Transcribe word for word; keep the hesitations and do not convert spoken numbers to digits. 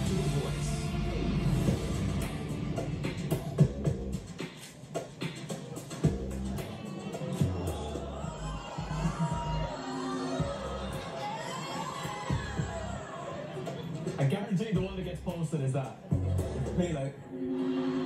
to a voice. I guarantee the one that gets posted is that. Me like.